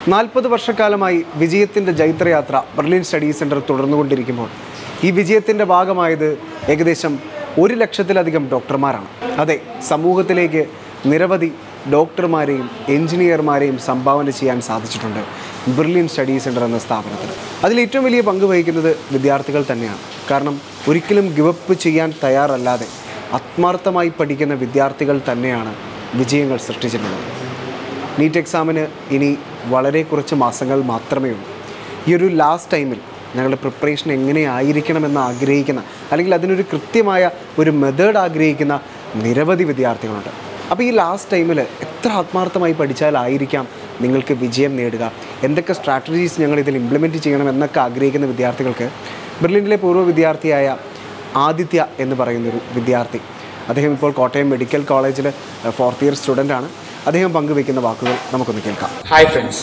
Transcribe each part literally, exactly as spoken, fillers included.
നാൽപ്പത് വർഷക്കാലമായി വിജയത്തിൻ്റെ ജൈത്രയാത്ര ബെർലിൻ സ്റ്റഡി സെൻറ്റർ തുടർന്നുകൊണ്ടിരിക്കുമ്പോൾ ഈ വിജയത്തിൻ്റെ ഭാഗമായത് ഏകദേശം ഒരു ലക്ഷത്തിലധികം ഡോക്ടർമാരാണ്. അതെ, സമൂഹത്തിലേക്ക് നിരവധി ഡോക്ടർമാരെയും എഞ്ചിനീയർമാരെയും സംഭാവന ചെയ്യാൻ സാധിച്ചിട്ടുണ്ട് ബെർലിൻ സ്റ്റഡി സെൻറ്റർ എന്ന സ്ഥാപനത്തിന്. അതിൽ ഏറ്റവും വലിയ പങ്ക് വഹിക്കുന്നത് വിദ്യാർത്ഥികൾ തന്നെയാണ്. കാരണം ഒരിക്കലും ഗിവപ്പ് ചെയ്യാൻ തയ്യാറല്ലാതെ ആത്മാർത്ഥമായി പഠിക്കുന്ന വിദ്യാർത്ഥികൾ തന്നെയാണ് വിജയങ്ങൾ സൃഷ്ടിച്ചിട്ടുള്ളത്. നീറ്റ് എക്സാമിന് ഇനി വളരെ കുറച്ച് മാസങ്ങൾ മാത്രമേ ഉള്ളൂ. ഈ ഒരു ലാസ്റ്റ് ടൈമിൽ ഞങ്ങളുടെ പ്രിപ്പറേഷൻ എങ്ങനെയായിരിക്കണമെന്ന് ആഗ്രഹിക്കുന്ന, അല്ലെങ്കിൽ അതിനൊരു കൃത്യമായ ഒരു മെത്തേഡ് ആഗ്രഹിക്കുന്ന നിരവധി വിദ്യാർത്ഥികളുണ്ട്. അപ്പോൾ ഈ ലാസ്റ്റ് ടൈമിൽ എത്ര ആത്മാർത്ഥമായി പഠിച്ചാലായിരിക്കാം നിങ്ങൾക്ക് വിജയം നേടുക, എന്തൊക്കെ സ്ട്രാറ്റജീസ് ഞങ്ങൾ ഇതിൽ ഇംപ്ലിമെൻറ്റ് ചെയ്യണം എന്നൊക്കെ ആഗ്രഹിക്കുന്ന വിദ്യാർത്ഥികൾക്ക് ബെർലിനിലെ പൂർവ്വ വിദ്യാർത്ഥിയായ ആദിത്യ എന്ന് പറയുന്നൊരു വിദ്യാർത്ഥി, അദ്ദേഹം ഇപ്പോൾ കോട്ടയം മെഡിക്കൽ കോളേജിൽ ഫോർത്ത് ഇയർ സ്റ്റുഡൻ്റാണ്. അദ്ദേഹം പങ്കുവയ്ക്കുന്ന വാക്കുകൾ നമുക്കൊന്ന് കേൾക്കാം. Hi friends,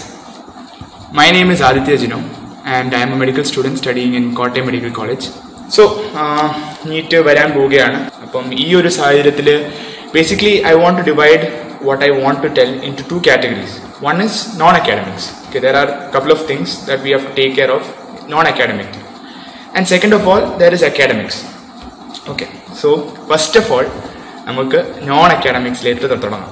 my name is Aditya Jino and I am a medical student studying in Kottayam medical college. So NEET വരാൻ പോവുകയാണ്. അപ്പം ഈ ഒരു സാഹചര്യത്തിൽ basically I want to divide what I want to tell into two categories. One is non-academics. Okay, there are a couple of things that we have to take care of non-academic. And second of all, there is academics. Okay, so first of all, നമുക്ക് non അക്കാഡമിക്സിലേക്ക് തുടങ്ങാം.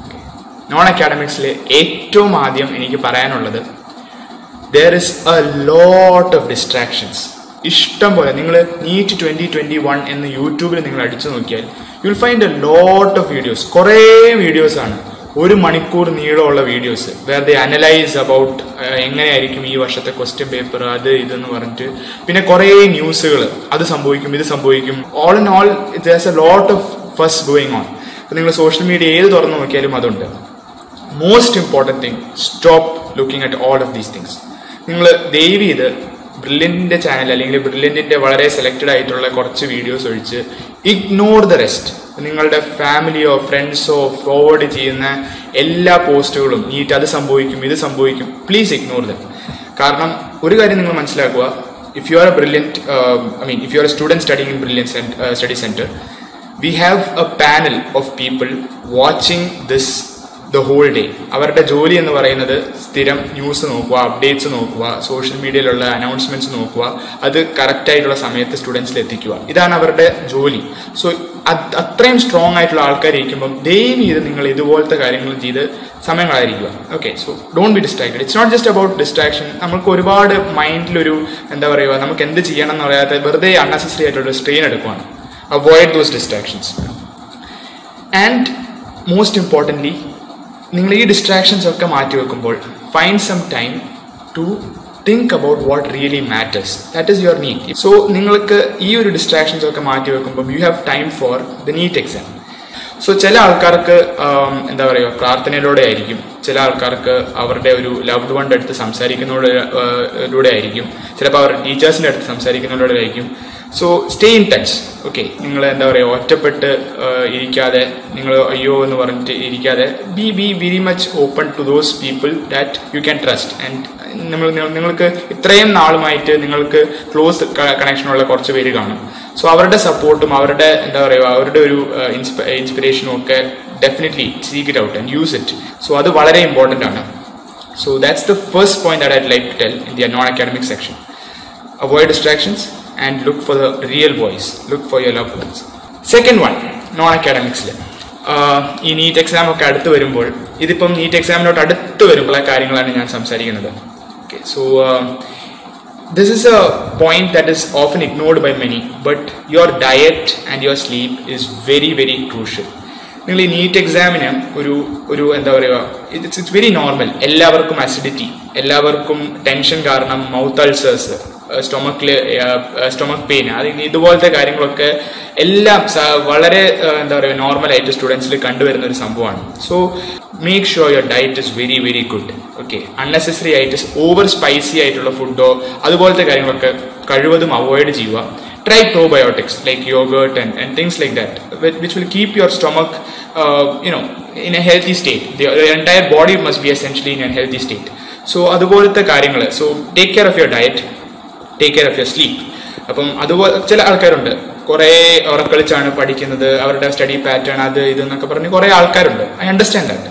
Non അക്കാഡമിക്സിൽ ഏറ്റവും ആദ്യം എനിക്ക് പറയാനുള്ളത്, there is a lot of distractions. ഇഷ്ടം പോലെ നിങ്ങൾ നീറ്റ് ട്വൻറ്റി ട്വൻറ്റി വൺ എന്ന് യൂട്യൂബിൽ നിങ്ങൾ അടിച്ചു നോക്കിയാൽ you will find a lot of videos. കുറേ വീഡിയോസാണ്, ഒരു മണിക്കൂർ നീളമുള്ള videos, where they analyse about എങ്ങനെയായിരിക്കും ഈ വർഷത്തെ ക്വസ്റ്റ്യൻ പേപ്പർ, അത് ഇതെന്ന് പറഞ്ഞിട്ട്. പിന്നെ കുറേ ന്യൂസുകൾ, അത് സംഭവിക്കും ഇത് സംഭവിക്കും. All in all there's a lot of fuss going on. അപ്പം നിങ്ങൾ സോഷ്യൽ മീഡിയ ഏത് തുറന്നു നോക്കിയാലും അതുണ്ട്. Most important thing, stop looking at all of these things. നിങ്ങൾ ദയവ് ചെയ്ത് ബ്രില്യൻറ്റിൻ്റെ ചാനൽ അല്ലെങ്കിൽ ബ്രില്യൻറ്റിൻ്റെ വളരെ സെലക്റ്റഡ് ആയിട്ടുള്ള കുറച്ച് വീഡിയോസ് ഒഴിച്ച് ഇഗ്നോർ ദ റെസ്റ്റ്. നിങ്ങളുടെ ഫാമിലിയോ ഫ്രണ്ട്സോ ഫോർവേഡ് ചെയ്യുന്ന എല്ലാ പോസ്റ്റുകളും നീറ്റ് അത് സംഭവിക്കും ഇത് സംഭവിക്കും, പ്ലീസ് ഇഗ്നോർ ദം. കാരണം ഒരു കാര്യം നിങ്ങൾ മനസ്സിലാക്കുക, if you are a brilliant I mean if you are a student studying in brilliant study centre, we have a panel of people watching this the whole day. അവരുടെ ജോലി എന്ന് പറയുന്നത് സ്ഥിരം ന്യൂസ് നോക്കുക, അപ്ഡേറ്റ്സ് നോക്കുക, സോഷ്യൽ മീഡിയയിലുള്ള അനൗൺസ്മെന്റ്സ് നോക്കുക, അത് കറക്റ്റായിട്ടുള്ള സമയത്ത് സ്റ്റുഡൻസിൽ എത്തിക്കുക. ഇതാണ് അവരുടെ ജോലി. സോ അത്രയും സ്ട്രോങ് ആയിട്ടുള്ള ആൾക്കാരിരിക്കുമ്പം ദയവ് ചെയ്ത് നിങ്ങൾ ഇതുപോലത്തെ കാര്യങ്ങൾ ചെയ്ത് സമയം കളയാതിരിക്കുക. Okay, so don't be distracted. It's not just about distraction. നമുക്ക് ഒരുപാട് മൈൻഡിലൊരു എന്താ പറയുക, നമുക്ക് എന്ത് ചെയ്യണം എന്ന് പറയാത്ത വെറുതെ അൺനെസസറി ആയിട്ടുള്ള സ്ട്രെയിൻ എടുക്കുകയാണ്. Avoid those distractions. And most importantly, നിങ്ങൾ ഈ ഡിസ്ട്രാക്ഷൻസ് ഒക്കെ മാറ്റി വെക്കുമ്പോൾ find some time to think about what really matters. That is your NEET. So നിങ്ങൾക്ക് ഈ ഒരു ഡിസ്ട്രാക്ഷൻസ് ഒക്കെ മാറ്റി വെക്കുമ്പോൾ you have time for the NEET exam. So ചില ആൾക്കാർക്ക് എന്താ പറയുക, പ്രാർത്ഥനയിലൂടെ ആയിരിക്കും, ചില ആൾക്കാർക്ക് അവരുടെ ഒരു ലവ്ഡ് വണ്ടെ അടുത്ത് സംസാരിക്കുന്നതിലൂടെ ആയിരിക്കും, ചിലപ്പോൾ അവരുടെ ടീച്ചേഴ്സിൻ്റെ അടുത്ത് സംസാരിക്കുന്നതിലൂടെ ആയിരിക്കും. So stay in touch. Okay, നിങ്ങൾ എന്താ പറയുക, ഒറ്റപ്പെട്ട് ഇരിക്കാതെ, നിങ്ങൾ അയ്യോ എന്ന് പറഞ്ഞിട്ട് ഇരിക്കാതെ, be be very much open to those people that you can trust. And നിങ്ങൾ നിങ്ങൾക്ക് ഇത്രയും നാളുമായിട്ട് നിങ്ങൾക്ക് ക്ലോസ് കണക്ഷനുള്ള കുറച്ച് പേര് കാണും. സോ അവരുടെ സപ്പോർട്ടും അവരുടെ എന്താ പറയുക അവരുടെ ഒരു ഇൻസ്പിറേഷനും ഒക്കെ definitely seek it out and use it. So അത് വളരെ ഇമ്പോർട്ടൻ്റ് ആണ്. So that's the first point that I'd like to tell in the non academic section. Avoid distractions and look for the real voice, look for your loved ones. Second one, non-academics. ഈ NEET exam ഒക്കെ അടുത്ത് വരുമ്പോൾ, ഇതിപ്പം NEET എക്സാമിനോട്ട് അടുത്ത് വരുമ്പോഴുള്ള കാര്യങ്ങളാണ് ഞാൻ സംസാരിക്കുന്നത്. Okay, so this is a point that is often ignored by many, but your diet and your sleep is very very crucial. നിങ്ങൾ ഈ നീറ്റ് എക്സാമിന് ഒരു ഒരു എന്താ പറയുക, ഇറ്റ്സ് ഇറ്റ്സ് വെരി നോർമൽ. എല്ലാവർക്കും അസിഡിറ്റി, എല്ലാവർക്കും ടെൻഷൻ കാരണം മൗത്ത് അൾസേഴ്സ്, സ്റ്റൊമക്കിൽ സ്റ്റൊമക് പെയിൻ, അത് ഇതുപോലത്തെ കാര്യങ്ങളൊക്കെ എല്ലാം വളരെ എന്താ പറയുക നോർമലായിട്ട് സ്റ്റുഡൻസിൽ കണ്ടുവരുന്ന ഒരു സംഭവമാണ്. So make sure your diet is very very good. Okay, unnecessary ആയിട്ട് ഓവർ സ്പൈസി ആയിട്ടുള്ള ഫുഡോ അതുപോലത്തെ കാര്യങ്ങളൊക്കെ കഴിവതും അവോയ്ഡ് ചെയ്യുക. Try probiotics like yogurt and, and things like that, which will keep your stomach, uh, you know, in a healthy state. The, the entire body must be essentially in a healthy state. So അതുപോലത്തെ കാര്യങ്ങൾ. So take care of your diet, take care of your sleep. അപ്പം അതുപോലെ ചില ആൾക്കാരുണ്ട് കുറേ ഉറക്കളിച്ചാണ് പഠിക്കുന്നത്, അവരുടെ study pattern അത് ഇതെന്നൊക്കെ പറഞ്ഞ് കുറേ ആൾക്കാരുണ്ട്. I understand that.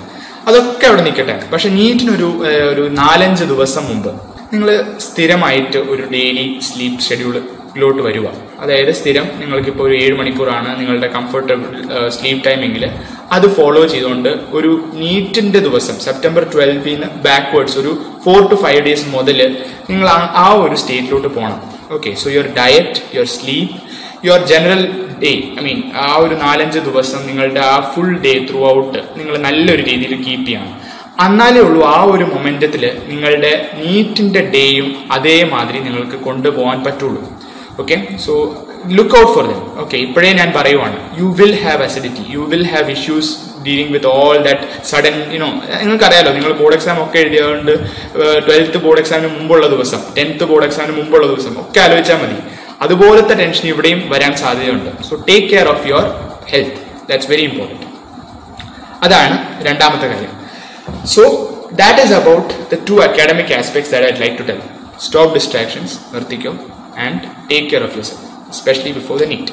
അതൊക്കെ അവിടെ നിൽക്കട്ടെ. പക്ഷെ നീറ്റിനൊരു ഒരു നാലഞ്ച് ദിവസം മുമ്പ് നിങ്ങൾ സ്ഥിരമായിട്ട് ഒരു ഡെയിലി സ്ലീപ്പ് ഷെഡ്യൂളിലോട്ട് വരിക. അതായത് സ്ഥിരം നിങ്ങൾക്കിപ്പോൾ ഒരു ഏഴ് മണിക്കൂറാണ് നിങ്ങളുടെ കംഫർട്ടബിൾ സ്ലീപ്പ് ടൈമിങ്ങിൽ, അത് ഫോളോ ചെയ്തുകൊണ്ട് ഒരു നീറ്റിന്റെ ദിവസം സെപ്റ്റംബർ ട്വൽവിന് ബാക്ക്വേർഡ്സ് ഒരു ഫോർ ടു ഫൈവ് ഡേയ്സ് മുതൽ നിങ്ങൾ ആ ഒരു സ്റ്റേറ്റിലോട്ട് പോകണം. Okay, so your diet, your sleep, your general day, I mean ആ ഒരു നാലഞ്ച് ദിവസം നിങ്ങളുടെ ആ ഫുൾ ഡേ ത്രൂ ഔട്ട് നിങ്ങൾ നല്ലൊരു രീതിയിൽ കീപ്പ് ചെയ്യണം. എന്നാലേ ഉള്ളൂ ആ ഒരു മൊമെന്റത്തിൽ നിങ്ങളുടെ നീറ്റിന്റെ ഡേയും അതേമാതിരി നിങ്ങൾക്ക് കൊണ്ടുപോകാൻ പറ്റുള്ളൂ. Okay, so look out for them. ഓക്കെ, ഇപ്പോഴേ ഞാൻ പറയുവാണ്, you will have acidity, you will have issues dealing with all that sudden you know. നിങ്ങൾക്കറിയാലോ, നിങ്ങൾ ബോർഡ് എക്സാം ഒക്കെ എഴുതിയതുകൊണ്ട് ട്വൽത്ത് ബോർഡ് എക്സാമിന് മുമ്പുള്ള ദിവസം, ടെൻത്ത് ബോർഡ് എക്സാമിന് മുമ്പുള്ള ദിവസം ഒക്കെ ആലോചിച്ചാൽ മതി. അതുപോലത്തെ ടെൻഷൻ ഇവിടെയും വരാൻ സാധ്യതയുണ്ട്. So take care of your health, that's very important. അതാണ് രണ്ടാമത്തെ കാര്യം. So that is about the two academic aspects that I'd like to tell. Stop distractions, നിർത്തിക്കോ, and take care of yourself, especially before the NEET.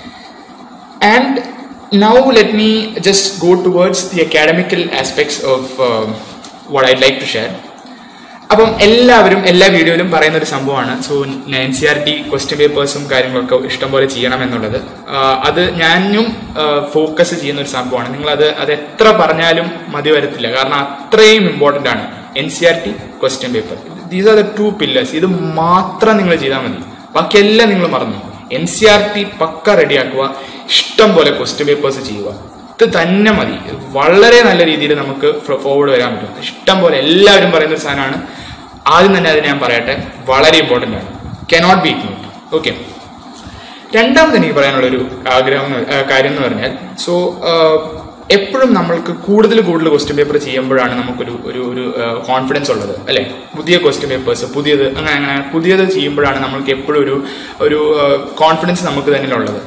And now let me just go towards the academical aspects of uh, what I'd like to share. അപ്പം എല്ലാവരും എല്ലാ വീഡിയോയിലും പറയുന്ന ഒരു സംഭവമാണ്, so N C R T question പേപ്പേഴ്സും കാര്യങ്ങളൊക്കെ ഇഷ്ടംപോലെ ചെയ്യണം എന്നുള്ളത്. അത് ഞാനും ഫോക്കസ് ചെയ്യുന്ന ഒരു സംഭവമാണ്. നിങ്ങളത് അത് എത്ര പറഞ്ഞാലും മതി വരത്തില്ല, കാരണം അത്രയും ഇമ്പോർട്ടൻ്റ് ആണ് N C R T question paper. These are the two pillars. ഇത് മാത്രം നിങ്ങൾ ചെയ്താൽ മതി, ബാക്കിയെല്ലാം നിങ്ങൾ മറന്നു. എൻ സി ആർ ടി പക്ക റെഡിയാക്കുക, ഇഷ്ടം പോലെ ക്വസ്റ്റ്യൻ പേപ്പേഴ്സ് ചെയ്യുക, ഇത് തന്നെ മതി. വളരെ നല്ല രീതിയിൽ നമുക്ക് ഫോർവേഡ് വരാൻ പറ്റും. ഇഷ്ടം പോലെ എല്ലാവരും പറയുന്ന ഒരു സാധനമാണ്. ആദ്യം തന്നെ അത് ഞാൻ പറയട്ടെ, വളരെ ഇമ്പോർട്ടൻ്റ് ആണ്, കനോട്ട് ബി ഇഗ്നോർഡ്. ഓക്കെ, രണ്ടാമത് എനിക്ക് പറയാനുള്ളൊരു ആഗ്രഹം കാര്യം എന്ന് പറഞ്ഞാൽ, സോ എപ്പോഴും നമ്മൾക്ക് കൂടുതൽ കൂടുതൽ ക്വസ്റ്റ്യൻ പേപ്പർ ചെയ്യുമ്പോഴാണ് നമുക്കൊരു ഒരു ഒരു കോൺഫിഡൻസ് ഉള്ളത്, അല്ലെ? പുതിയ ക്വസ്റ്റ്യൻ പേപ്പേഴ്സ്, പുതിയത് അങ്ങനെ അങ്ങനെ പുതിയത് ചെയ്യുമ്പോഴാണ് നമ്മൾക്ക് എപ്പോഴും ഒരു ഒരു കോൺഫിഡൻസ് നമുക്ക് തന്നെ ഉള്ളത്.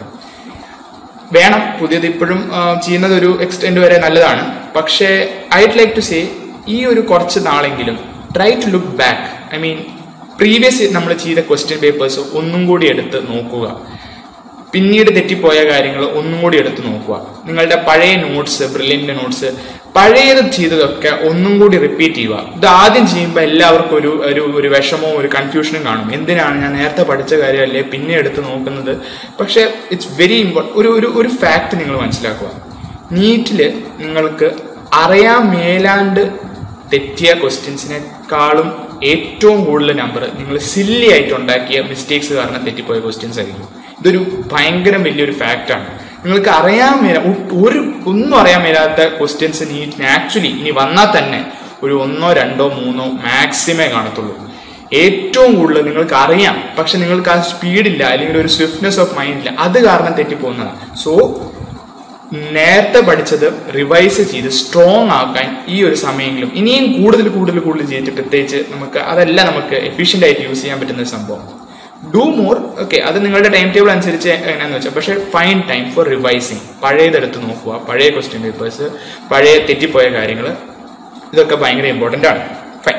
വേണം, പുതിയത് ഇപ്പോഴും ചെയ്യുന്നത് ഒരു എക്സ്റ്റെൻഡ് വരെ നല്ലതാണ്. പക്ഷേ ഐഡ് ലൈക്ക് ടു സേ, ഈ ഒരു കുറച്ച് നാളെങ്കിലും try to look back. I mean previous നമ്മൾ ചെയ്ത ക്വസ്റ്റ്യൻ പേപ്പേഴ്സ് ഒന്നും കൂടി എടുത്ത് നോക്കുക. പിന്നീട് തെറ്റിപ്പോയ കാര്യങ്ങൾ ഒന്നും കൂടി എടുത്ത് നോക്കുക. നിങ്ങളുടെ പഴയ നോട്ട്സ്, ബ്രില്യൻ്റ് നോട്ട്സ്, പഴയത് ചെയ്തതൊക്കെ ഒന്നും കൂടി റിപ്പീറ്റ് ചെയ്യുക. ഇത് ആദ്യം ചെയ്യുമ്പോൾ എല്ലാവർക്കും ഒരു ഒരു ഒരു വിഷമവും ഒരു കൺഫ്യൂഷനും കാണും. എന്തിനാണ് ഞാൻ നേരത്തെ പഠിച്ച കാര്യമല്ലേ പിന്നെ എടുത്ത് നോക്കുന്നത്? പക്ഷേ ഇറ്റ്സ് വെരി ഇമ്പോർട്ടൻറ്റ്. ഒരു ഒരു ഒരു ഫാക്ട് നിങ്ങൾ മനസ്സിലാക്കുക. നീറ്റിൽ നിങ്ങൾക്ക് അറിയാൻ മേലാണ്ട് തെറ്റിയ ക്വസ്റ്റ്യൻസിനേക്കാളും ഏറ്റവും കൂടുതൽ നമ്പർ നിങ്ങൾ സില്ലി ആയിട്ട് ഉണ്ടാക്കിയ മിസ്റ്റേക്സ് കാരണം തെറ്റിപ്പോയ ക്വസ്റ്റ്യൻസ് ആയിരിക്കും. ഇതൊരു ഭയങ്കര വലിയൊരു ഫാക്റ്റാണ്. നിങ്ങൾക്ക് അറിയാൻ മേല ഒരു ഒന്നും അറിയാൻ മേലാത്ത ക്വസ്റ്റ്യൻസ് നീറ്റിന് ആക്ച്വലി ഇനി വന്നാൽ തന്നെ ഒരു ഒന്നോ രണ്ടോ മൂന്നോ മാക്സിമേ കാണത്തുള്ളൂ. ഏറ്റവും കൂടുതൽ നിങ്ങൾക്ക് അറിയാം, പക്ഷെ നിങ്ങൾക്ക് ആ സ്പീഡില്ല, അല്ലെങ്കിൽ ഒരു സ്വിഫ്റ്റ്നെസ് ഓഫ് മൈൻഡ് ഇല്ല, അത് കാരണം തെറ്റിപ്പോകുന്നതാണ്. സോ നേരത്തെ പഠിച്ചത് റിവൈസ് ചെയ്ത് സ്ട്രോങ് ആക്കാൻ ഈ ഒരു സമയമെങ്കിലും ഇനിയും കൂടുതൽ കൂടുതൽ കൂടുതൽ ചെയ്തിട്ട് പ്രത്യേകിച്ച് നമുക്ക് അതെല്ലാം നമുക്ക് എഫിഷ്യൻ്റ് ആയിട്ട് യൂസ് ചെയ്യാൻ പറ്റുന്ന ഒരു സംഭവം. Do more. ഓക്കെ, അത് നിങ്ങളുടെ ടൈം ടേബിൾ അനുസരിച്ച് എങ്ങനെയാണെന്ന് വെച്ചാൽ, പക്ഷേ ഫൈൻ ടൈം ഫോർ റിവൈസിങ്. പഴയതെടുത്ത് നോക്കുക, പഴയ ക്വസ്റ്റ്യൻ പേപ്പേഴ്സ്, പഴയ തെറ്റിപ്പോയ കാര്യങ്ങൾ, ഇതൊക്കെ ഭയങ്കര ഇമ്പോർട്ടൻ്റ് ആണ്. Fine.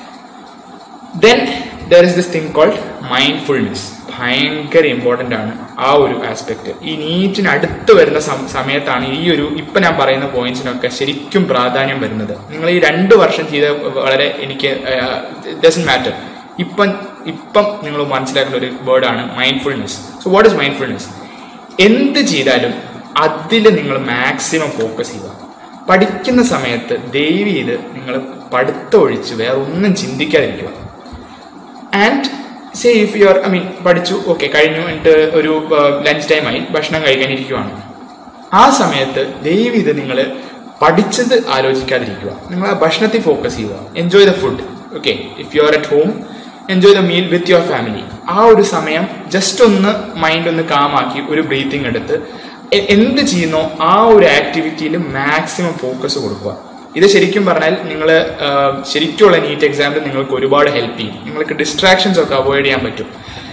Then there is this thing called mindfulness. ഭയങ്കര ഇമ്പോർട്ടൻ്റ് ആണ് ആ ഒരു ആസ്പെക്ട്. ഈ നീറ്റിന് അടുത്ത് വരുന്ന സമയത്താണ് ഈ ഒരു ഇപ്പം ഞാൻ പറയുന്ന പോയിന്റ്സിനൊക്കെ ശരിക്കും പ്രാധാന്യം വരുന്നത്. നിങ്ങൾ ഈ രണ്ട് വർഷം ചെയ്ത വളരെ എനിക്ക് ഡസൻറ്റ് മാറ്റർ. ഇപ്പം ഇപ്പം നിങ്ങൾ മനസ്സിലാക്കുന്ന ഒരു വേർഡാണ് mindfulness. So what is mindfulness? എന്ത് ചെയ്താലും അതിൽ നിങ്ങൾ മാക്സിമം ഫോക്കസ് ചെയ്യുക. പഠിക്കുന്ന സമയത്ത് ദയവ് ചെയ്ത് നിങ്ങൾ പഠിത്തം ഒഴിച്ച് വേറെ ഒന്നും ചിന്തിക്കാതിരിക്കുക. And say if you are I mean പഠിച്ചു, ഓക്കെ കഴിഞ്ഞു, എന്നിട്ട് ഒരു ലഞ്ച് ടൈം ആയി, ഭക്ഷണം കഴിക്കാനിരിക്കുവാണ്. ആ സമയത്ത് ദയവ് ചെയ്ത് നിങ്ങൾ പഠിച്ചത് ആലോചിക്കാതിരിക്കുക. നിങ്ങൾ ആ ഭക്ഷണത്തിൽ ഫോക്കസ് ചെയ്യുക. Enjoy the food. Okay, if you are at home, enjoy the meal with your family. ആ ഒരു സമയം ജസ്റ്റ് ഒന്ന് മൈൻഡ് ഒന്ന് കാമാക്കി ഒരു ബ്രീത്തിങ് എടുത്ത് എന്ത് ചെയ്യുന്നോ ആ ഒരു ആക്ടിവിറ്റിയിൽ മാക്സിമം ഫോക്കസ് കൊടുക്കുക. ഇത് ശരിക്കും പറഞ്ഞാൽ നിങ്ങൾ ശരിക്കുള്ള നീറ്റ് എക്സാമിൽ നിങ്ങൾക്ക് ഒരുപാട് ഹെൽപ്പ് ചെയ്യും. നിങ്ങൾക്ക് ഡിസ്ട്രാക്ഷൻസ് ഒക്കെ അവോയ്ഡ് ചെയ്യാൻ പറ്റും.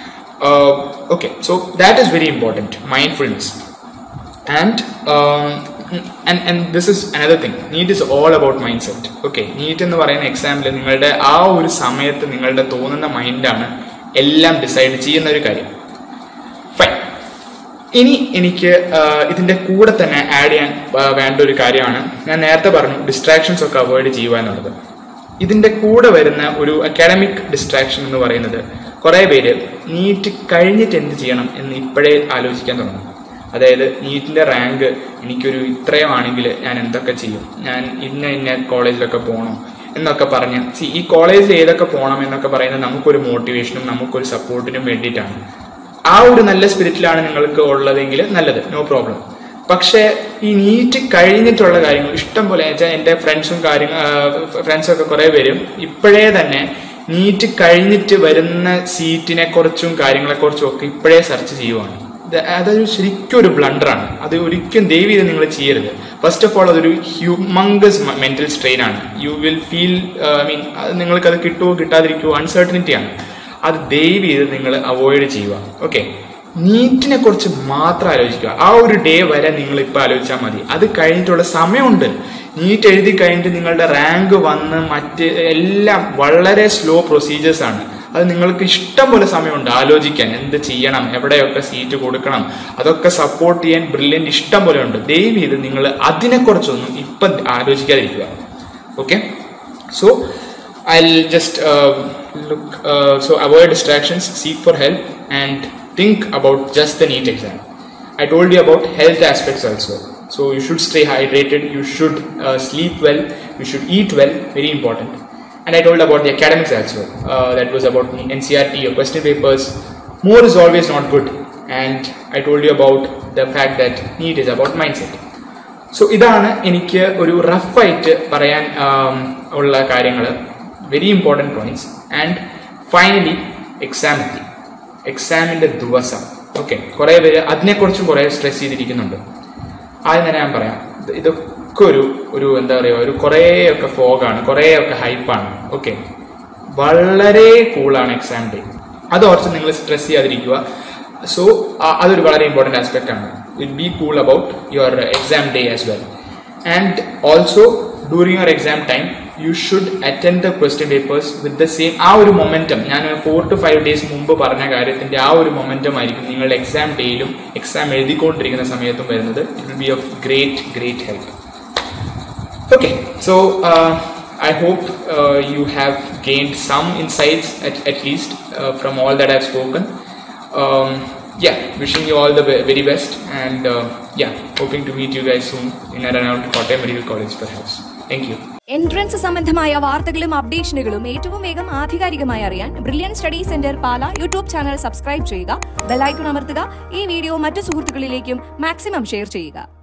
Okay, so that is very important, mindfulness. And and and this is another thing, NEET is all about mindset. Okay, NEET എന്ന് പറയുന്ന എക്സാമിൽ നിങ്ങളുടെ ആ ഒരു സമയത്ത് നിങ്ങളുടെ തോന്നുന്ന മൈൻഡാണ് എല്ലാം ഡിസൈഡ് ചെയ്യുന്ന ഒരു കാര്യം. ഫൈൻ. ഇനി എനിക്ക് ഇതിന്റെ കൂടെ തന്നെ ആഡ് ചെയ്യാൻ വേണ്ട ഒരു കാര്യമാണ്, ഞാൻ നേരത്തെ പറഞ്ഞു ഡിസ്ട്രാക്ഷൻസ് ഒക്കെ അവോയ്ഡ് ചെയ്യുക എന്നുള്ളത്. ഇതിന്റെ കൂടെ വരുന്ന ഒരു അക്കാഡമിക് ഡിസ്ട്രാക്ഷൻ എന്ന് പറയുന്നത് കുറെ പേര് നീറ്റ് കഴിഞ്ഞിട്ട് എന്ത് ചെയ്യണം എന്ന് ഇപ്പോഴേ ആലോചിക്കാൻ തുടങ്ങും. അതായത് നീറ്റിന്റെ റാങ്ക് എനിക്കൊരു ഇത്രയുമാണെങ്കിൽ ഞാൻ എന്തൊക്കെ ചെയ്യും, ഞാൻ ഇന്ന ഇന്ന കോളേജിലൊക്കെ പോകണം എന്നൊക്കെ പറഞ്ഞ് സി ഈ കോളേജിൽ ഏതൊക്കെ പോകണം എന്നൊക്കെ പറയുന്നത് നമുക്കൊരു മോട്ടിവേഷനും നമുക്കൊരു സപ്പോർട്ടിനും വേണ്ടിയിട്ടാണ്. ആ ഒരു നല്ല സ്പിരിറ്റിലാണ് നിങ്ങൾക്ക് ഉള്ളതെങ്കിൽ നല്ലത്, നോ പ്രോബ്ലം. പക്ഷെ ഈ നീറ്റ് കഴിഞ്ഞിട്ടുള്ള കാര്യങ്ങൾ ഇഷ്ടം പോലെ വെച്ചാൽ എൻ്റെ ഫ്രണ്ട്സും കാര്യങ്ങൾ ഫ്രണ്ട്സൊക്കെ കുറെ പേരും ഇപ്പോഴേ തന്നെ നീറ്റ് കഴിഞ്ഞിട്ട് വരുന്ന സീറ്റിനെ കുറിച്ചും കാര്യങ്ങളെക്കുറിച്ചും ഒക്കെ ഇപ്പോഴേ സെർച്ച് ചെയ്യുവാണ്. അതൊരു ശരിക്കും ഒരു ബ്ലണ്ടറാണ്. അത് ഒരിക്കലും ദയവ് ചെയ്ത് നിങ്ങൾ ചെയ്യരുത്. ഫസ്റ്റ് ഓഫ് ഓൾ അതൊരു ഹ്യൂമങ്കസ് മെന്റൽ സ്ട്രെയിൻ ആണ്. You will feel I mean അത് നിങ്ങൾക്ക് അത് കിട്ടുമോ കിട്ടാതിരിക്കുമോ അൺസർട്ടനിറ്റി ആണ്. അത് ദയവ് ചെയ്ത് നിങ്ങൾ അവോയ്ഡ് ചെയ്യുക. ഓക്കെ, നീറ്റിനെ കുറിച്ച് മാത്രം ആലോചിക്കുക. ആ ഒരു ഡേ വരെ നിങ്ങൾ ഇപ്പൊ ആലോചിച്ചാൽ മതി. അത് കഴിഞ്ഞിട്ടുള്ള സമയമുണ്ട്. നീറ്റ് എഴുതി കഴിഞ്ഞിട്ട് നിങ്ങളുടെ റാങ്ക് വന്ന് മറ്റ് എല്ലാം വളരെ സ്ലോ പ്രൊസീജിയേഴ്സ് ആണ്. അത് നിങ്ങൾക്ക് ഇഷ്ടം പോലെ സമയമുണ്ട് ആലോചിക്കാൻ, എന്ത് ചെയ്യണം, എവിടെയൊക്കെ സീറ്റ് കൊടുക്കണം, അതൊക്കെ സപ്പോർട്ട് ചെയ്യാൻ ബ്രില്യൻ്റ് ഇഷ്ടം പോലെ ഉണ്ട്. ദയവ് ചെയ്ത് നിങ്ങൾ അതിനെക്കുറിച്ചൊന്നും ഇപ്പം ആലോചിക്കാതിരിക്കുക. Okay, so I'll just uh, look uh, so avoid distractions, seek for help and think about just the NEET exam. I told you about health aspects also, so you should stay hydrated, you should uh, sleep well, you should eat well, very important. And I told about the academics also, uh, that was about N C E R T or question papers. More is always not good, and I told you about the fact that NEET is about mindset. So ഇതാണ് എനിക്ക് ഒരു റഫായിട്ട് പറയാൻ ഉള്ള കാര്യങ്ങൾ, very important points. And finally exam എത്തി, എക്സാമിൻ്റെ ദിവസം. Okay, കുറേ പേര് അതിനെക്കുറിച്ചും കുറേ സ്ട്രെസ് ചെയ്തിരിക്കുന്നുണ്ട്. ആദ്യം തന്നെ ഞാൻ പറയാം, ഇതൊക്കെ ഒരു ഒരു എന്താ പറയുക ഒരു കുറേയൊക്കെ ഫോഗാണ്, കുറേയൊക്കെ ഹൈപ്പാണ്. ഓക്കെ, വളരെ കൂളാണ് എക്സാം ഡേ. അതോർച്ച് നിങ്ങൾ സ്ട്രെസ് ചെയ്യാതിരിക്കുക. സോ അതൊരു വളരെ ഇമ്പോർട്ടൻറ്റ് ആസ്പെക്റ്റ് ആണ്. Will be cool about your exam day as well. And also during your exam time you should attend the question papers with the same ആ ഒരു momentum. ഞാൻ four to five days മുമ്പ് പറഞ്ഞ കാര്യത്തിന്റെ ആ ഒരു momentum ആയിരിക്കും നിങ്ങളുടെ എക്സാം ഡേയിലും എക്സാം എഴുതിക്കൊണ്ടിരിക്കുന്ന സമയത്തും വരുന്നത്. It will be of great great help. Okay, so I hope uh, you have gained some insights at, at least uh, from all that I've spoken. Um, yeah, wishing you all the very best, and uh, yeah, hoping to meet you guys soon in and around Kottayam Medical College perhaps. Thank you. Entrance സംബന്ധമായ വാർത്തകളും അപ്ഡേഷനുകളും ഏറ്റവും വേഗം ആധികാരികമായി അറിയാൻ Brilliant Study Centre Pala YouTube channel subscribe ചെയ്യുക, bell icon അമർത്തുക, ഈ വീഡിയോ മറ്റു സുഹൃത്തുക്കളിലേക്കും മാക്സിമം ഷെയർ ചെയ്യുക.